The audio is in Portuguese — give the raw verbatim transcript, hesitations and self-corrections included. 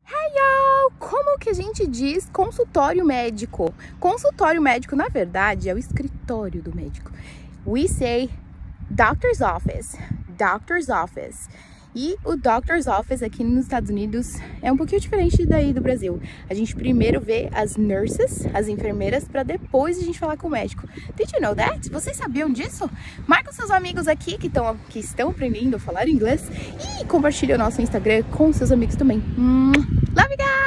Hey y'all! Como que a gente diz consultório médico? Consultório médico, na verdade, é o escritório do médico. We say doctor's office, doctor's office. E o doctor's office aqui nos Estados Unidos é um pouquinho diferente daí do Brasil. A gente primeiro vê as nurses, as enfermeiras, para depois a gente falar com o médico. Did you know that? Vocês sabiam disso? Marca os seus amigos aqui que, tão, que estão aprendendo a falar inglês e compartilha o nosso Instagram com seus amigos também. Love you guys!